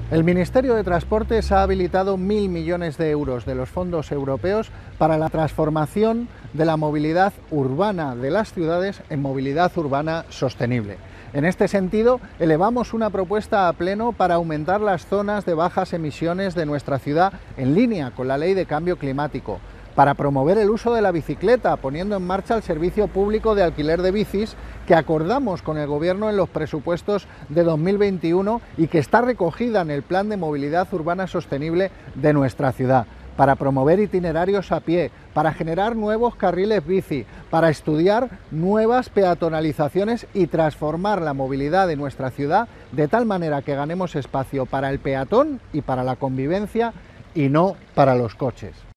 El Ministerio de Transportes ha habilitado 1.000 millones de euros de los fondos europeos para la transformación de la movilidad urbana de las ciudades en movilidad urbana sostenible. En este sentido, elevamos una propuesta a pleno para aumentar las zonas de bajas emisiones de nuestra ciudad en línea con la Ley de Cambio Climático, para promover el uso de la bicicleta, poniendo en marcha el servicio público de alquiler de bicis que acordamos con el Gobierno en los presupuestos de 2021 y que está recogida en el Plan de Movilidad Urbana Sostenible de nuestra ciudad, para promover itinerarios a pie, para generar nuevos carriles bici, para estudiar nuevas peatonalizaciones y transformar la movilidad de nuestra ciudad de tal manera que ganemos espacio para el peatón y para la convivencia y no para los coches.